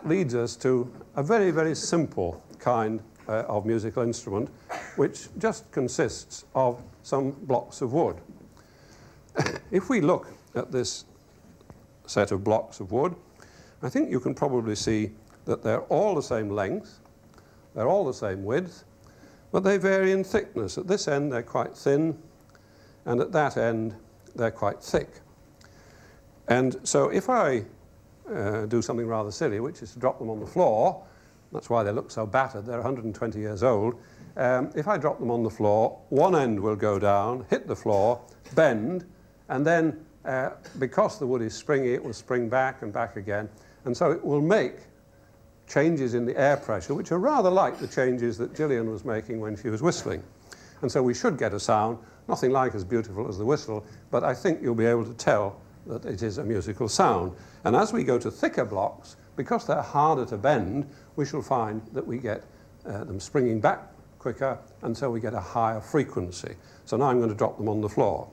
that leads us to a very, very simple kind of musical instrument, which just consists of some blocks of wood. If we look at this set of blocks of wood, I think you can probably see that they're all the same length, they're all the same width, but they vary in thickness. At this end they're quite thin, and at that end they're quite thick. And so if I do something rather silly, which is to drop them on the floor, that's why they look so battered, they're 120 years old, if I drop them on the floor, one end will go down, hit the floor, bend, and then because the wood is springy, it will spring back and back again, and so it will make changes in the air pressure, which are rather like the changes that Gillian was making when she was whistling. And so we should get a sound, nothing like as beautiful as the whistle, but I think you'll be able to tell that it is a musical sound. And as we go to thicker blocks, because they're harder to bend, we shall find that we get them springing back quicker, and so we get a higher frequency. So now I'm going to drop them on the floor.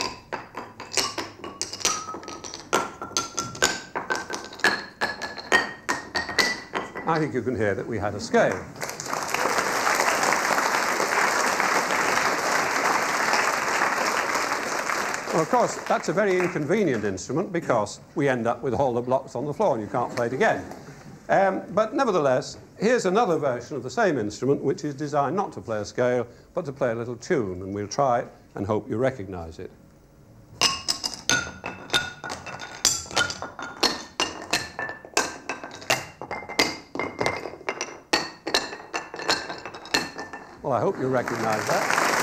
I think you can hear that we had a scale. Well, of course, that's a very inconvenient instrument because we end up with all the blocks on the floor and you can't play it again. But nevertheless, here's another version of the same instrument which is designed not to play a scale, but to play a little tune, and we'll try it and hope you recognize it. Well, I hope you recognize that.